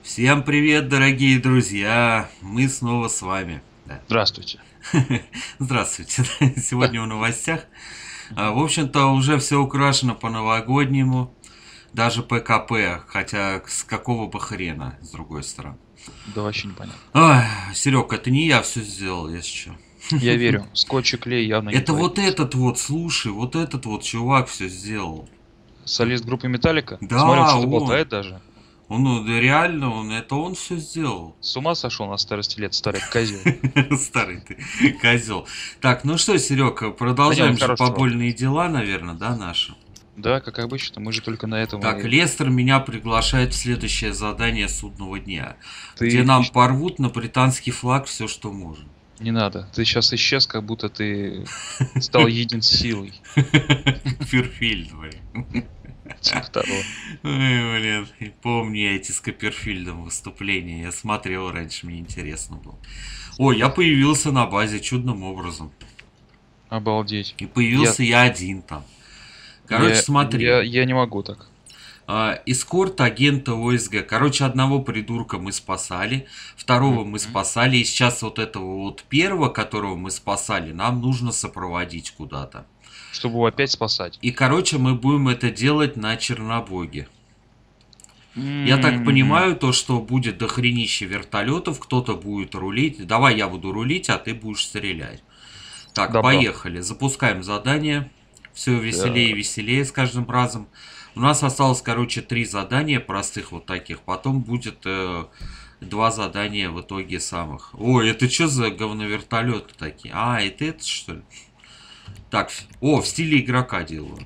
Всем привет, дорогие друзья! Мы снова с вами. Да. Здравствуйте. Здравствуйте. Да. Сегодня в новостях. В Мгм. общем-то, уже все украшено по-новогоднему. Даже ПКП. Хотя с какого бы хрена, с другой стороны. Да вообще непонятно. Ой, Серег, это не я все сделал, если что. Я верю, скотч и клей явно не Это твои вот руки. этот вот, слушай, вот этот вот чувак все сделал. Солист группы Металлика? Смотрим, Да, что-то он. болтает даже. Он, ну, да реально, это он все сделал. С ума сошел на старости лет, старый козел. Старый ты козел. Так, ну что, Серега, Да не, он продолжаем же хороший чувак. побольные дела, наверное, да, наши? Да, как обычно, мы же только на этом Так, и... Лестер меня приглашает в следующее задание судного дня, где Ты... нам порвут на британский флаг все, что можно. Не надо. Ты сейчас исчез, как будто ты стал един с силой. Копперфильд, блин. Типа того. Ой, блин, и помню я эти с Копперфильдом выступления. Я смотрел раньше, мне интересно было. Ой, я появился на базе чудным образом. Обалдеть. И Я... появился я один там. Короче, Я... смотри. Я... Я не могу так. Эскорт агента ОСГ. Короче, одного придурка мы спасали, второго мы Мгм. спасали, и сейчас вот этого вот первого, которого мы спасали, нам нужно сопроводить куда-то. Чтобы его опять спасать. И, короче, мы будем это делать на Чернобоге. Я так М. понимаю, то, что будет дохренище вертолетов, кто-то будет рулить. Давай я буду рулить, а ты будешь стрелять. Так, Добро. поехали. Запускаем задание. Все веселее и Так. веселее с каждым разом. У нас осталось, короче, 3 задания простых вот таких. Потом будет 2 задания в итоге самых. Ой, это что за говновертолеты такие? Это что ли? Так, в стиле игрока делаю.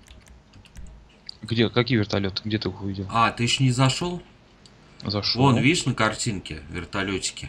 Где? Какие вертолеты? Где ты их увидел? Ты еще не зашел? Вон, Зашел. видишь на картинке вертолетики?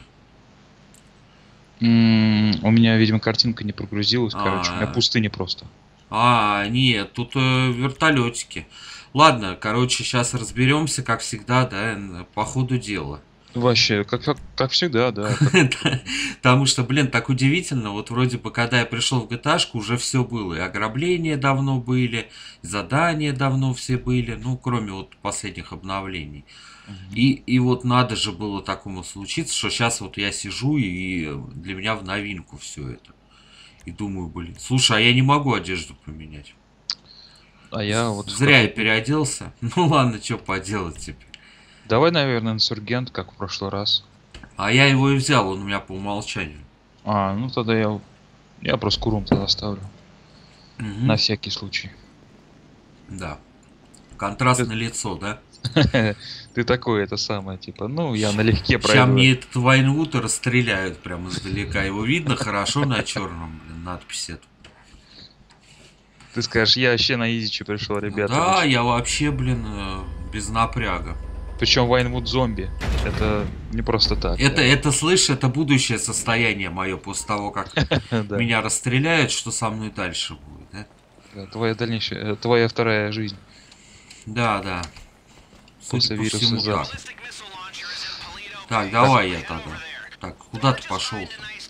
У меня, видимо, картинка не прогрузилась, короче. У меня А, пустыня просто. нет, тут вертолетики. Ладно, короче, сейчас разберемся, как всегда, да, по ходу дела. Вообще, как всегда, да. Как... Потому что, блин, так удивительно, вот вроде бы, когда я пришел в GTA, уже все было. И ограбления давно были, и задания давно все были, ну, кроме вот последних обновлений. Мгм. И вот надо же было такому случиться, что сейчас вот я сижу, и для меня в новинку все это. И думаю, блин, слушай, а я не могу одежду поменять. А я вот в Зря я какой-то... переоделся. Ну ладно, что поделать теперь. Давай, наверное, инсургент, как в прошлый раз. А я его и взял, он у меня по умолчанию. Ну тогда я просто курум тогда ставлю. Угу. На всякий случай. Да. Контраст Ты, на лицо, да? ты такой, это самое, типа, ну, я налегке Сейчас пройду. мне этот Вайнвуд расстреляют прямо издалека. Его видно хорошо на черном, блин, надпись эту. Ты скажешь, я вообще на изичи пришел, ребята, вы Да, чё? я вообще, блин, без напряга. Причем Вайнвуд зомби. Это не просто так, да. Слышь, это будущее состояние мое после того, как Да. меня расстреляют, что со мной дальше будет, да? Да, твоя дальнейшая, твоя вторая жизнь Да, да. Судя после по вируса всему, так. Z. Так, Так, давай я тогда. Так, куда ты пошел?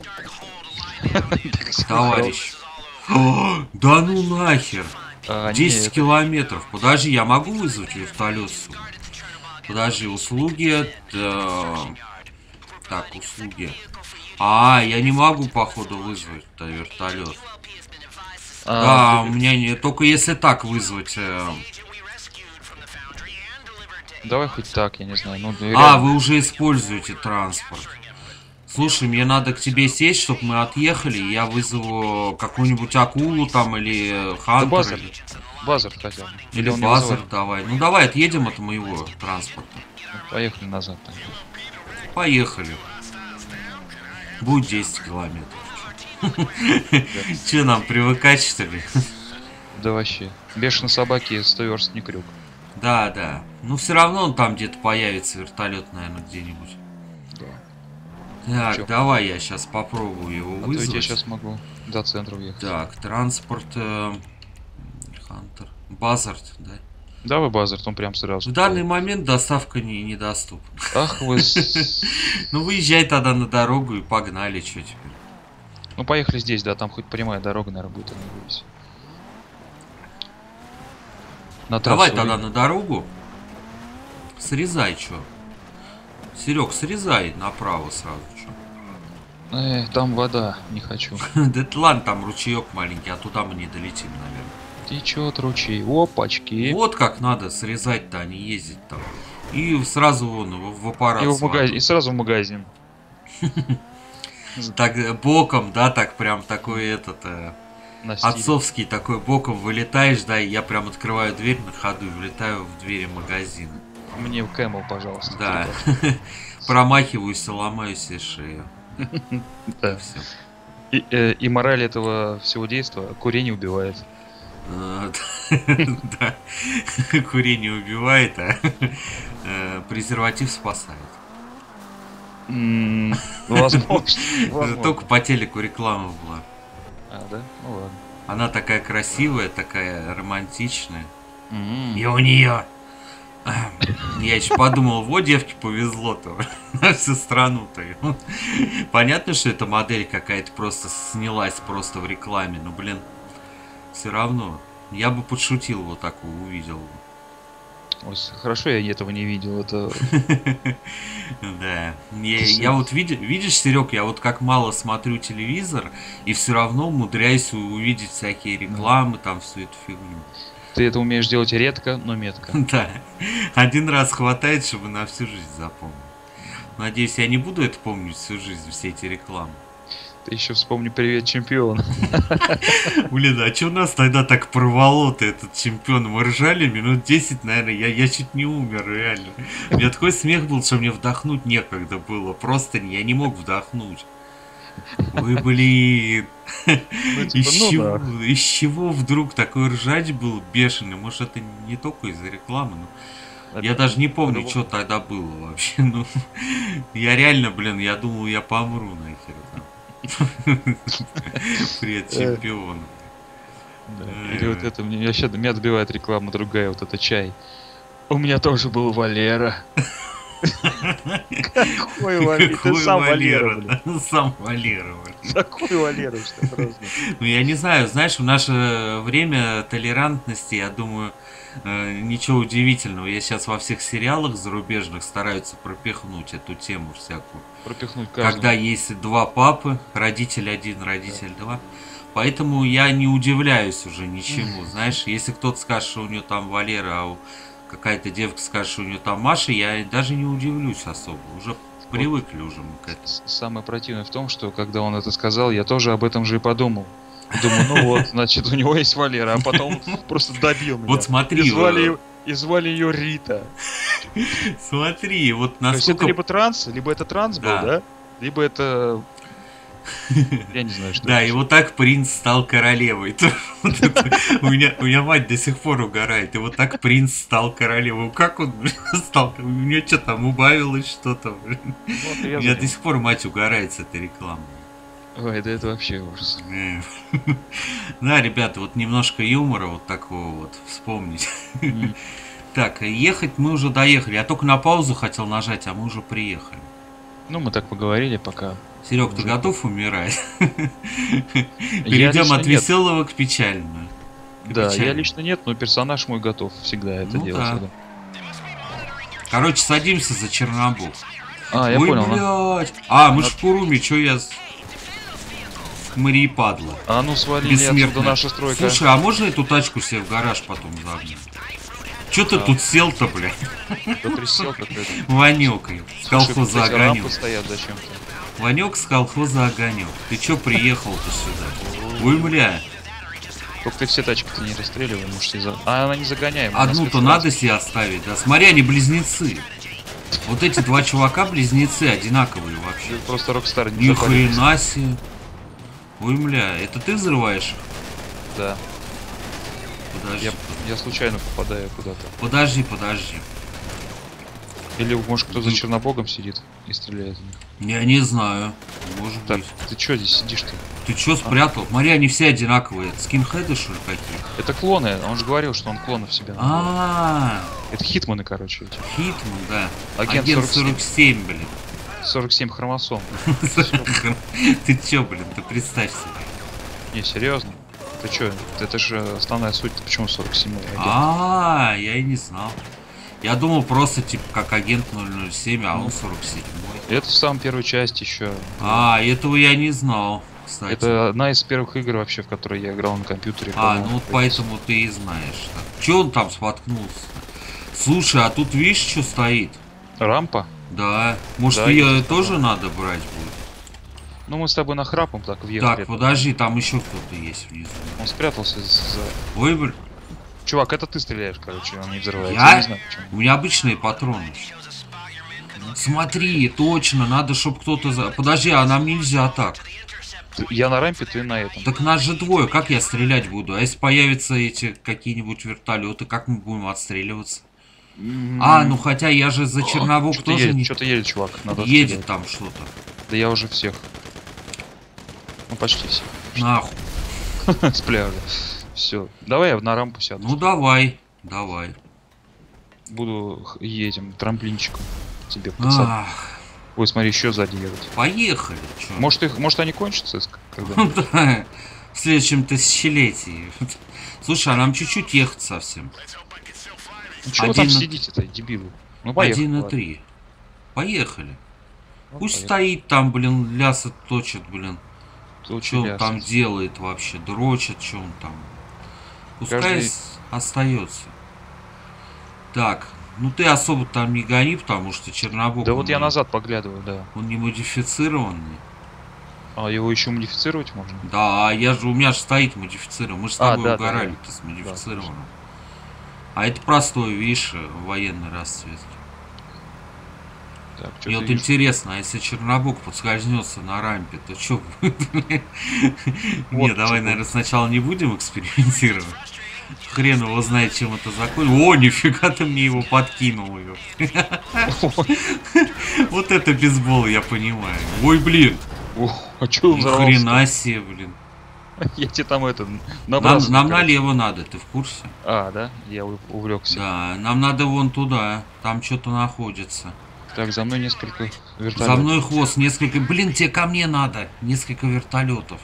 так всё хорошо. Товарищ. Да ну нахер. Не, 10 это... километров. Подожди, я могу вызвать вертолет? Подожди, услуги. Так, услуги. Я не могу, походу, вызвать вертолет. Ты... Да, у меня не... Только если так вызвать. Давай хоть так, я не знаю. Ну, да, реально. Вы уже используете транспорт. Слушай, мне надо к тебе сесть, чтобы мы отъехали. И я вызову какую-нибудь акулу там или Да хантер базар. Базар хотя бы. Или или он не базар вызывает? давай. Ну давай отъедем от моего транспорта. Ну, поехали назад тогда. Поехали. Будет 10 километров. Да. Че нам привыкать что ли? Да вообще. Бешеной собаки 100 верст не крюк. Да, да. Ну все равно он там где-то появится вертолет, наверное, где-нибудь. Да. Так, Чё? давай я сейчас попробую его А то ведь я вызвать. сейчас могу до центра уехать. Так, транспорт. Хантер. Базард, да? Давай базар, он прям В сразу данный появится. момент доставка недоступна. Ах вы... Ну выезжай тогда на дорогу и погнали, что теперь. Ну поехали здесь, да, там хоть прямая дорога, наверное, будет, а не вывез. На Давай трассу тогда выйдем. на дорогу. Срезай, что. Серег, срезай направо сразу же. Там вода, не хочу. Да ладно, там ручеек маленький, а туда мы не долетим, наверное. Течет ручей. Опачки. Вот как надо срезать-то, а не ездить там. И сразу вон в аппарат. И, с водой. и сразу в магазин. Так боком, да, так прям такой этот На стиле. отцовский такой боком вылетаешь, да, и я прям открываю дверь на ходу и влетаю в двери магазина. Мне в Camel, пожалуйста. Да. Промахиваюсь и ломаю себе шею. Да. Всё. И мораль этого всего действия — курение убивает. Да. Курение убивает, а презерватив спасает. Возможно. Только по телеку реклама была. А, да? Ну ладно. Она такая красивая, такая романтичная. М. И у нее. Я еще подумал, вот девке повезло-то на всю страну-то. Понятно, что эта модель какая-то просто снялась просто в рекламе, но, блин, все равно. Я бы подшутил, вот такого увидел. Ой, хорошо, я этого не видел. Это Да. Я вот видишь, Серег, я вот как мало смотрю телевизор, и все равно умудряюсь увидеть всякие рекламы, там всю эту фигню. ты это умеешь делать редко, но метко. Да. Один раз хватает, чтобы на всю жизнь запомнить. Надеюсь, я не буду это помнить всю жизнь, все эти рекламы. Ты еще вспомни «Привет, чемпион». Блин, а что нас тогда так порвало-то, этот чемпион? Мы ржали минут 10, наверное, я чуть не умер, реально. У меня такой смех был, что мне вдохнуть некогда было. Просто я не мог вдохнуть. Ой, блин. Из чего вдруг такой ржач был бешеный? Может, это не только из-за рекламы, но... Я даже не помню, что тогда было вообще. Ну, я реально, блин, я думал, я помру нахер там. Привет, чемпион. Или вот это, меня добивает реклама другая, вот это чай. У меня тоже был Валера. Какой Валера? Ты сам Валера, блин. Сам Валера, блин. Какой Валера, что просто. Ну, я не знаю, знаешь, в наше время толерантности, я думаю, ничего удивительного. Я сейчас во всех сериалах зарубежных стараются пропихнуть эту тему всякую. Пропихнуть каждого. Когда есть два папы, родитель один, родитель два. Поэтому я не удивляюсь уже ничему. Знаешь, если кто-то скажет, что у нее там Валера, а какая-то девка скажет, что у нее там Маша, я даже не удивлюсь особо. Уже привыкли уже мы к этому. Самое противное в том, что когда он это сказал, я тоже об этом же и подумал. Думаю, ну вот, значит, у него есть Валера, а потом просто добил меня. Вот смотри. И звали ее Рита. Смотри, вот насколько... То есть это либо это транс был, да? Либо это... Я не знаю, что. Да, и вот так принц стал королевой. У меня мать до сих пор угорает. И вот так принц стал королевой. Как он стал? У меня что там убавилось что-то? У меня до сих пор мать угорает с этой рекламой. Ой, да это вообще ужас. Да, ребята, вот немножко юмора вот такого вот вспомнить. Так, ехать мы уже доехали. Я только на паузу хотел нажать, а мы уже приехали. Ну, мы так поговорили пока. Серег, ты готов умирать? Перейдем от веселого к печальному. Да, я лично нет, но персонаж мой готов всегда это делать. Короче, садимся за Чернобог. А, я понял. Блядь. А, мы ж в Куруме, чё я... Хмыри падла. А ну свали отсюда наша стройка. Слушай, а можно эту тачку себе в гараж потом загнать? Чё ты тут сел-то, блядь? Да присел какой-то. Ванёк, с колхоза Огонёк. Стоят зачем-то. Ванёк с колхоза Огонёк. Ты чё приехал-то сюда? Ой, бля. Только ты все тачки-то не расстреливай, может, А она не загоняем. Одну-то надо себе оставить, да? Смотри, они близнецы. Вот эти два чувака близнецы, одинаковые вообще. Просто Rockstar не Ни хрена себе. Ой, бля, это ты взрываешь? Да. Подожди. Я случайно попадаю куда-то. Подожди. Или, может, кто за Чернобогом сидит и стреляет в них. Я не знаю. Может так, быть. Ты чё здесь сидишь-то? Ты чё спрятал? Смотри, они все одинаковые. Скинхеды, что ли, какие? Это клоны. Он же говорил, что он клонов себя А. Это хитманы, короче. Хитман, да. Агент 47, блин. 47 хромосом. Ты чё, блин, ты представь себе. Не, серьезно. Ты чё? Это же основная суть. Почему 47-й агент? А, я и не знал. Я думал просто типа как агент 007, а он 47. Это в самой первой части еще. А, этого я не знал, кстати. Это одна из первых игр вообще, в которой я играл на компьютере. А, ну вот поэтому ты и знаешь. Че он там споткнулся? Слушай, а тут видишь, что стоит? Рампа? Да. Может, Да, ее есть тоже такое. надо брать будет? Ну мы с тобой нахрапом так въехали. Так, подожди, там еще кто-то есть внизу. Он спрятался за... Ой, блин. Чувак, это ты стреляешь, короче, он не взрывается. Я? Не знаю почему. У меня обычные патроны. Смотри, точно, надо, чтобы кто-то... Подожди, а нам нельзя так. Я на рампе, ты на этом. Так нас же двое, как я стрелять буду? А если появятся эти какие-нибудь вертолеты, как мы будем отстреливаться? А, ну хотя я же за Черновок Что-то тоже едет, не... что-то едет, чувак. Надо Едет стрелять. там что-то. Да я уже всех. Ну почти всех. Нахуй. С пляжа. Все. Давай я на рампу сяду. Ну давай, давай. Буду едем трамплинчиком тебе пацан. Ах, Ой, смотри, еще сзади едут. поехали. Чё? Может они кончатся? Когда... Да, в следующем тысячелетии. Слушай, а нам чуть-чуть ехать совсем. Ну чего вы там 1 сидите-то, дебилы? Ну поехали. 1,3. Поехали. Ну, Пусть поехали. стоит там, блин, лясы точит, блин. Тут Что он лясы. там делает вообще? Дрочит, что он там? Пускай Каждый- остается. Так, ну ты особо там не гони, потому что Чернобог... Да он вот я не- назад поглядываю, да. Он не модифицированный. А его еще модифицировать можно? Да, у меня же стоит модифицированный. Мы же с А, тобой да, угорали-то с модифицированным. А это простой, видишь, военный расцвет. Так, что Мне вот интересно, а если Чернобог подскользнется на рампе, то что будет? Не, давай, наверное, сначала не будем экспериментировать. Хрен его знает, чем это закончится. О, нифига ты мне его подкинул. Вот это бейсбол, я понимаю. Ой, блин. А что он Ни взорвался? хрена себе, блин. Я тебе там это Нам набрасываю. короче. налево надо, ты в курсе? А, да? Я увлекся. Да, нам надо вон туда. Там что-то находится. Так, за мной несколько вертолетов. За мной хвост, несколько... Блин, тебе ко мне надо. Несколько вертолетов.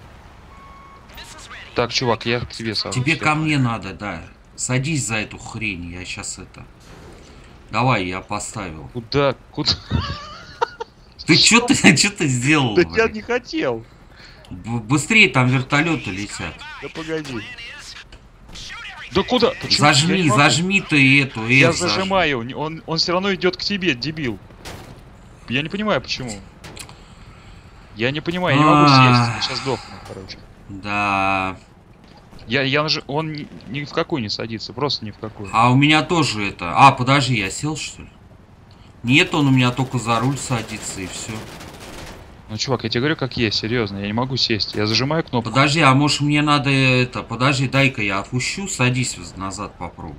Так, чувак, я к тебе сажусь. Тебе ко мне надо, да. Садись за эту хрень, я сейчас это... Давай, я поставил. Куда? Куда? Ты что ты сделал? Да блин? я не хотел. Быстрее там вертолеты летят. Да погоди. Да куда? Почему? Я не Зажми, могу. зажми ты эту. Я зажми. зажимаю, он все равно идет к тебе, дебил. Я не понимаю, почему. Я не понимаю, я не могу съесть. Я сейчас сдохну, короче. Да. Он ни в какую не садится, просто ни в какую. А у меня тоже это... А, подожди, я сел, что ли? Нет, он у меня только за руль садится и все. Ну, чувак, я тебе говорю, как есть, серьезно, я не могу сесть. Я зажимаю кнопку. Подожди, а может мне надо это... Подожди, дай-ка я опущу, садись назад попробуй.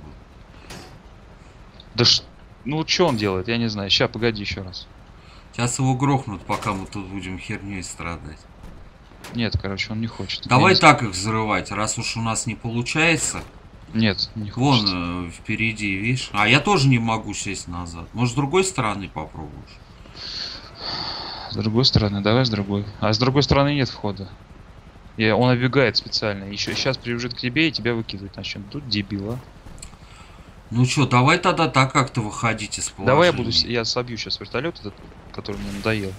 Да ну вот что он делает, я не знаю. Сейчас, погоди еще раз. Сейчас его грохнут, пока мы тут будем херней страдать. Нет, короче, он не хочет. Давай Я не так их взрывать, раз уж у нас не получается. Нет, не хочет. Вон впереди, видишь? А я тоже не могу сесть назад. Может, с другой стороны попробуешь? С другой стороны, давай с другой. А с другой стороны нет входа. Он оббегает специально. Еще сейчас прибежит к тебе и тебя выкидывать начнет. Тут дебила. Ну что, давай тогда так как-то выходить из положения. Давай я собью сейчас вертолет этот, который мне надоел.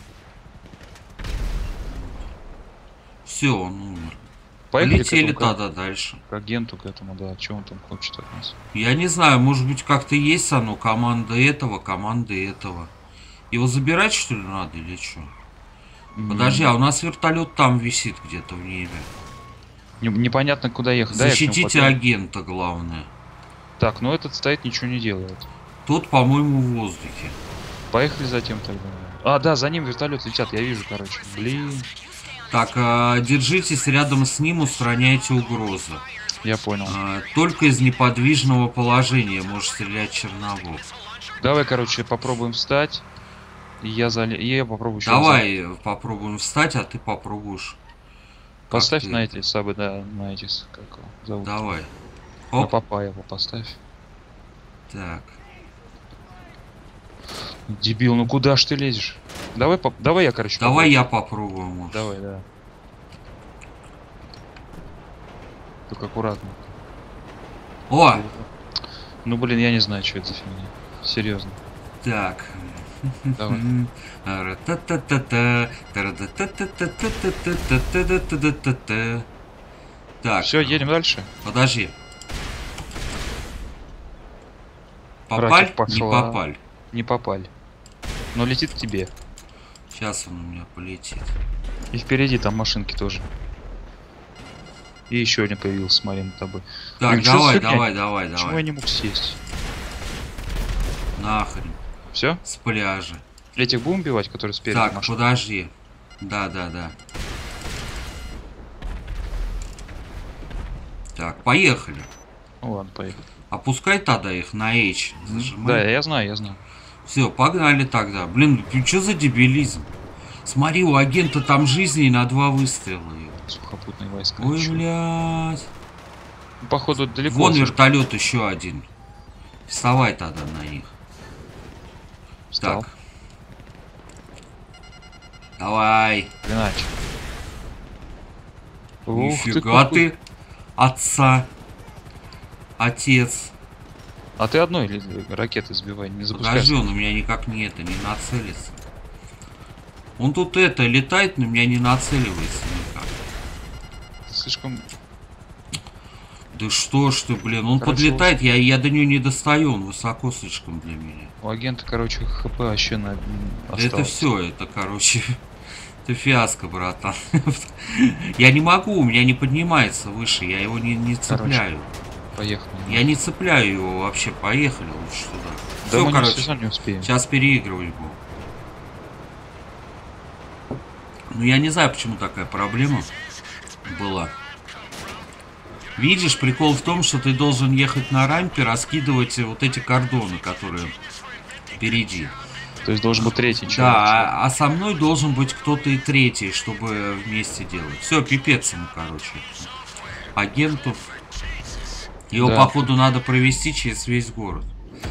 Все, он умер. Поехали Полетели к этому, тогда дальше. к агенту к этому, да. Что он там хочет от нас? Я не знаю, может быть как-то есть оно, команда этого. Его забирать что ли надо или что? Подожди, а у нас вертолет там висит где-то в небе. Непонятно, куда ехать. Да, я к нему Защитите подъеду. агента, главное. Так, ну этот стоит, ничего не делает. Тот, по-моему, в воздухе. Поехали затем тогда. А, да, за ним вертолет летят, я вижу, короче. Блин, Так, держитесь рядом с ним, устраняйте угрозы. я понял. Только из неподвижного положения может стрелять Черновок. Давай, короче, попробуем встать. И я попробую еще. Давай попробуем встать, а ты попробуешь. Поставь ты на это? эти сабы, да, на эти, как его зовут. Давай. На Оп. Папаева поставь. Так. Дебил, ну куда ж ты лезешь? Давай я, короче, Давай попробую. я попробую, может. Давай, да. Только аккуратно. О! Ну, блин, я не знаю, что это за фигня. Серьезно. Так. Давай. Так, Все, едем дальше. подожди. Попаль? Ракет Не пошла. попаль. Не попали. Но летит к тебе. Сейчас он у меня полетит. И впереди там машинки тоже. И еще один появился, смотри, над тобой. Так, Блин, чё за давай, фигня? давай. Почему я не мог сесть? Нахрен. Все? С пляжа. Этих будем убивать, которые спереди Так, машины? подожди. Да. Так, поехали. Ну ладно, поехали. Опускай тогда их на H. Да, Зажимай. я знаю. Все, погнали тогда. Блин, что за дебилизм? Смотри, у агента там жизни на 2 выстрела. Сухопутные войска. Ой, чё? блядь. Ну, походу, далеко. Вон слишком. вертолет еще один. Вставай тогда на них. Встал. Так. Давай. Иначе. Нифига ты. Отца. Отец. А ты одной ракеты сбивай, не запускай. Подожди, он у меня никак не нацелится. Он тут летает, но меня не нацеливается никак. Слишком... Да что ж ты, блин, он Хорошо. подлетает, я до него не достаю, он высоко слишком для меня. У агента, короче, ХП вообще на... Это все, это, короче, это фиаско, братан. Я не могу, у меня не поднимается выше, я его не цепляю. Поехали. Я не цепляю его вообще, поехали лучше туда. Да Все, мы короче, не успеем. сейчас переигрывать буду. Ну, я не знаю, почему такая проблема была. Видишь, прикол в том, что ты должен ехать на рампе, раскидывать вот эти кордоны, которые впереди. То есть должен быть третий человек. Да, а со мной должен быть кто-то и третий, чтобы вместе делать. Все, пипец ему, короче. Агентов. Его, Да. походу, надо провести через весь город.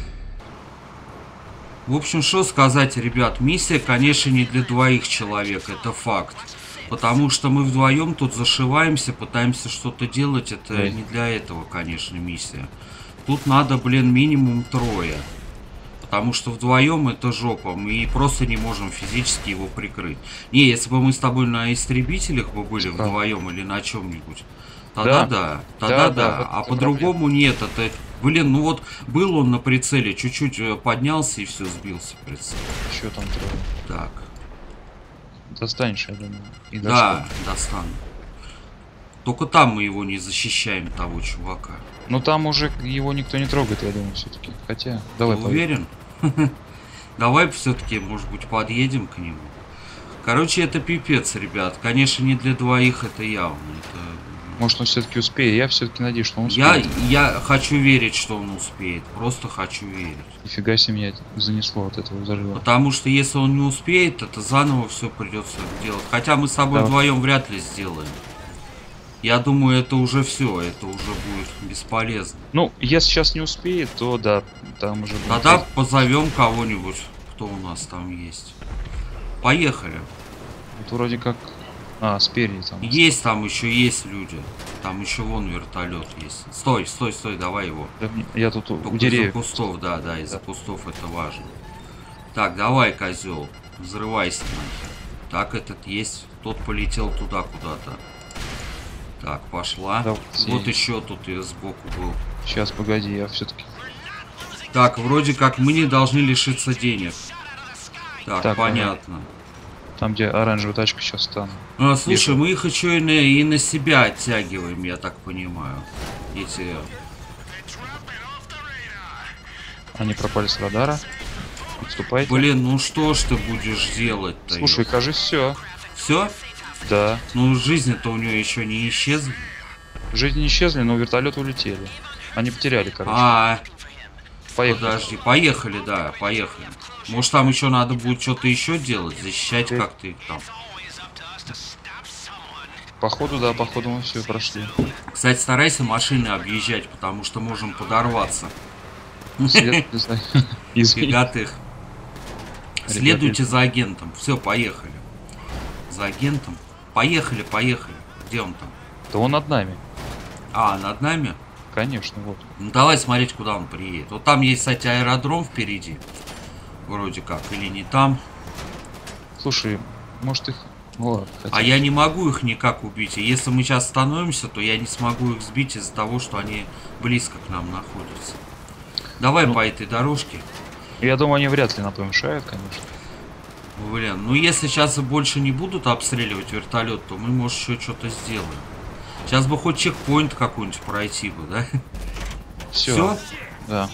В общем, что сказать, ребят, миссия, конечно, не для 2 человек, это факт. Потому что мы вдвоем тут зашиваемся, пытаемся что-то делать, это Да. не для этого, конечно, миссия. Тут надо, блин, минимум 3. Потому что вдвоем это жопа, мы просто не можем физически его прикрыть. Не, если бы мы с тобой на истребителях бы были Справа. вдвоем или на чем-нибудь, тогда Да. тогда Да, да. А это по-другому нет, это... Блин, ну вот был он на прицеле, чуть-чуть поднялся и все, сбился прицел. Еще там трое. Так, Достанешь, я думаю. И да, достану. Только там мы его не защищаем, того чувака. Ну там уже его никто не трогает, я думаю, все-таки. Хотя, давай Ты поедем. уверен? Давай все-таки, может быть, подъедем к нему. Короче, это пипец, ребят. Конечно, не для 2 это явно. Это... Может он все-таки успеет. Я все-таки надеюсь, что он успеет. Я хочу верить, что он успеет. Просто хочу верить. Нифига себе меня занесло от этого взрыва. Потому что если он не успеет, это заново все придется делать. Хотя мы с тобой Да. вдвоем вряд ли сделаем. Я думаю, это уже все, это уже будет бесполезно. Ну, если сейчас не успеет, то да, там уже будет. Тогда позовем кого-нибудь, кто у нас там есть. Поехали. Вот вроде как... А, спереди там. Есть там еще есть люди. Там еще вон вертолет есть. Стой, давай его. Да, я тут Только у из-за деревьев. кустов, да, из-за кустов это важно. Так, давай, козел, взрывайся нахер. Так, этот есть. Тот полетел туда куда-то. Так, пошла. Да, Вот еще тут и сбоку был. Сейчас, погоди, я все-таки... Так, вроде как мы не должны лишиться денег. Так, Так, понятно. Там, где оранжевая тачка сейчас стану. Ну, слушай, Вижу. мы их еще и на себя оттягиваем, я так понимаю. Эти... Они пропали с радара. Отступайте. Блин, ну что ж ты будешь делать-то? Слушай, кажется, все. Все? Да. Ну, жизнь-то у нее еще не исчезла. Жизни не исчезли, но вертолеты улетели. Они потеряли, короче. Поехали. Подожди, поехали, да, поехали. Может, там еще надо будет что-то еще делать, защищать как-то их там. Походу, да, походу мы все прошли. Кстати, старайся машины объезжать, потому что можем подорваться. Свет, не знаю. Извини. Фига ты их. Следуйте за агентом. Все, поехали. За агентом. Поехали. Где он там? Да он над нами. А, над нами? Конечно, вот. Ну давай смотреть, куда он приедет. Вот там есть, кстати, аэродром впереди. Вроде как, или не там. Слушай, может их... Ну ладно, хотя... А я не могу их никак убить. И если мы сейчас становимся, то я не смогу их сбить из-за того, что они близко к нам находятся. Давай по этой дорожке. Я думаю, они вряд ли нам помешают, конечно. Блин, ну если сейчас больше не будут обстреливать вертолет, то мы, может, еще что-то сделаем. Сейчас бы хоть чекпоинт какой-нибудь пройти бы, да? Все? Да.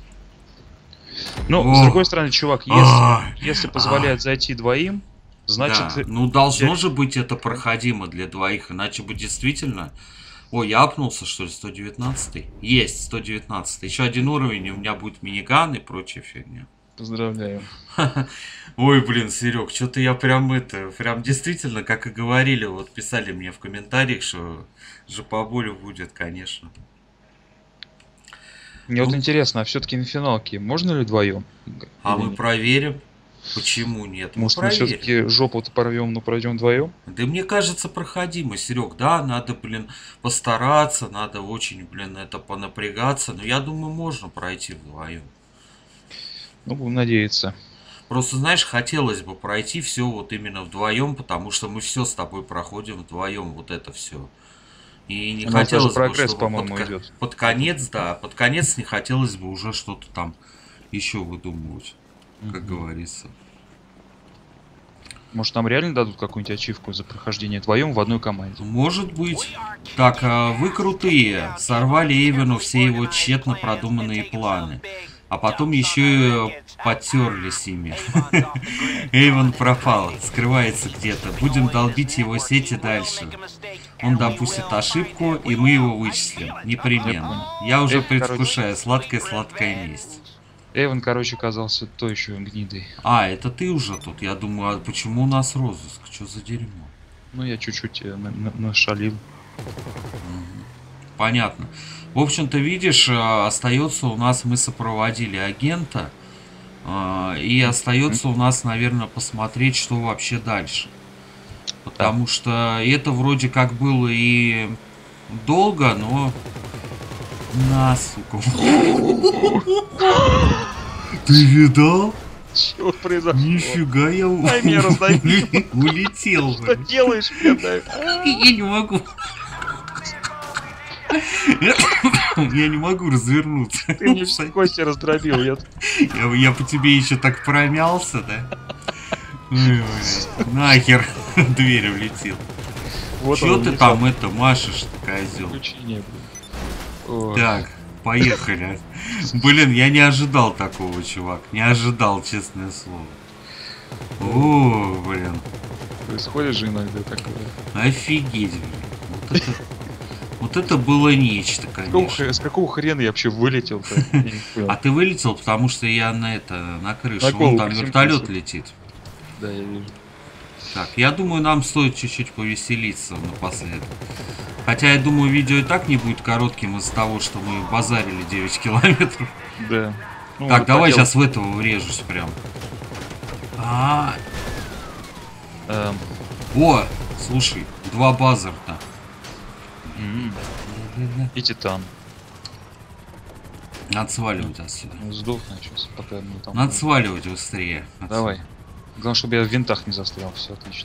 Ну, О. с другой стороны, чувак, если позволяет зайти двоим, значит... Да. Ну, должно же быть это проходимо для двоих, иначе бы действительно... Ой, я апнулся, что ли, 119-й? Есть, 119-й. Еще один уровень, и у меня будет миниган и прочая фигня. Поздравляю. Ой, блин, Серег, что-то я прям действительно, как и говорили, вот писали мне в комментариях, что же по болю будет, конечно. Мне вот интересно, а все-таки на финалке можно ли вдвоем? А мы проверим. Почему нет? Может, мы все-таки жопу-то порвем, но пройдем вдвоем? Да мне кажется, проходимо, Серег. Да, надо, блин, постараться, надо очень, блин, это понапрягаться. Но я думаю, можно пройти вдвоем. Ну, будем надеяться. Просто, знаешь, хотелось бы пройти все вот именно вдвоем, потому что мы все с тобой проходим вдвоем, вот это все. И не хотелось бы, прогресс, чтобы по-моему, идет. под конец, да, под конец не хотелось бы уже что-то там еще выдумывать, как говорится. Может, нам реально дадут какую-нибудь ачивку за прохождение вдвоем в одной команде? Может быть. Так, вы крутые. Сорвали Эйвену все его тщетно продуманные планы. А потом еще и потерлись ими. Эйвен пропал, скрывается где-то. Будем долбить его сети дальше. Он допустит ошибку, и мы его вычислим. Непременно. Я уже предвкушаю сладкая месть. Эйвен, короче, оказался то еще гнидой. А, это ты уже тут? Я думаю, а почему у нас розыск? Что за дерьмо? Ну, я чуть-чуть нашалил. Понятно. В общем-то, видишь, остается у нас, мы сопроводили агента. И остается у нас, наверное, посмотреть, что вообще дальше. Потому что это вроде как было и долго, но... На, сука. Ты видал? Чего произошло? Нифига я улетел. Что делаешь, блядь? Я не могу. Я не могу развернуться. Ты мне все кости раздробил. Я по тебе еще так промялся, да? Нахер дверь улетел. Че ты там это машешь, козел? Так, поехали. Блин, я не ожидал такого, чувак. Не ожидал, честное слово. О, блин. Происходит же иногда такое. Офигеть, блин. Вот это было нечто, конечно. С какого хрена я вообще вылетел-то? А ты вылетел, потому что я на крыше. Вон там вертолет летит. Да, я вижу. Так, я думаю, нам стоит чуть-чуть повеселиться напоследок. Хотя, я думаю, видео и так не будет коротким из-за того, что мы базарили 9 километров. Да. Ну, так, давай сейчас в этого врежусь прям. О, слушай, 2 базарта. И титан. Надо сваливать отсюда. Сдохну сейчас, пока мы там... Надо сваливать быстрее. Отсюда. Давай. Главное, чтобы я в винтах не застрял. Все отлично.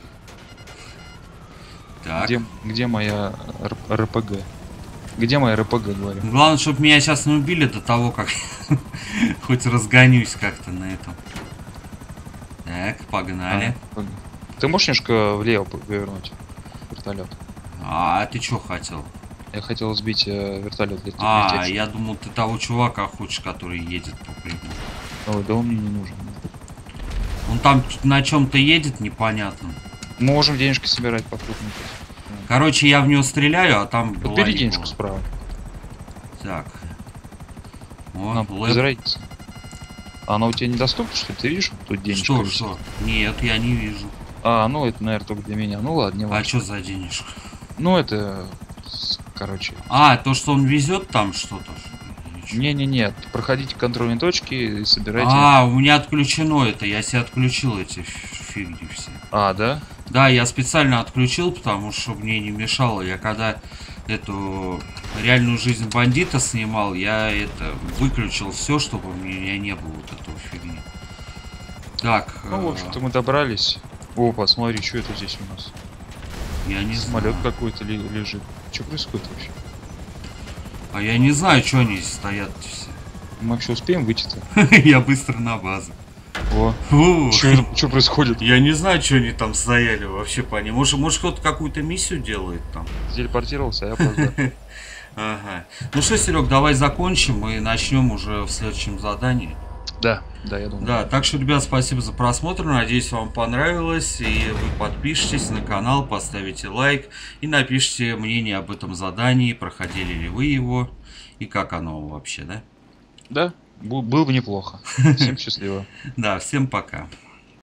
Так. Где моя РПГ? Где моя РПГ, говорю? Главное, чтобы меня сейчас не убили до того, как хоть разгонюсь как-то на этом. Так, погнали. Ты можешь немножко влево повернуть вертолет? А ты что хотел? Я хотел сбить вертолет. Я думал, ты того чувака хочешь, который едет по прямой. Ой, да он мне не нужен. Он там на чем-то едет, непонятно. Можем денежки собирать попутно. Короче, я в него стреляю, а там... Бери денежку справа. Так. Нам без разницы. А она у тебя недоступна, что ли? Ты видишь, тут денежка? Что? Нет, я не вижу. Ну это, наверное, только для меня. Ну ладно, не важно. А что за денежка? Ну это... Короче. То, что он везет там что-то? Не-не-не, проходите контрольные точки и собирайте. У меня отключено это, я себе отключил эти фигни все. Да? Да, я специально отключил, потому что мне не мешало. Я когда эту реальную жизнь бандита снимал, я это выключил все, чтобы у меня не было вот этого фигни. Так. Ну, в общем-то, мы добрались. О, посмотри, что это здесь у нас? Я не Самолет знаю. какой-то лежит. Что происходит вообще? А я не знаю, что они здесь стоят все. Мы вообще успеем выйти-то? Я быстро на базу. О, Фу. что происходит? Я не знаю, что они там стояли вообще по ним. Может кто-то какую-то миссию делает там. Телепортировался, а я опоздал. Ага. Ну что, Серег, давай закончим и начнем уже в следующем задании. Да, я думаю. Да, так что, ребят, спасибо за просмотр. Надеюсь, вам понравилось. И вы подпишитесь на канал, поставите лайк и напишите мнение об этом задании, проходили ли вы его и как оно вообще, да? Да, было бы неплохо. Всем счастливо. Да, всем пока.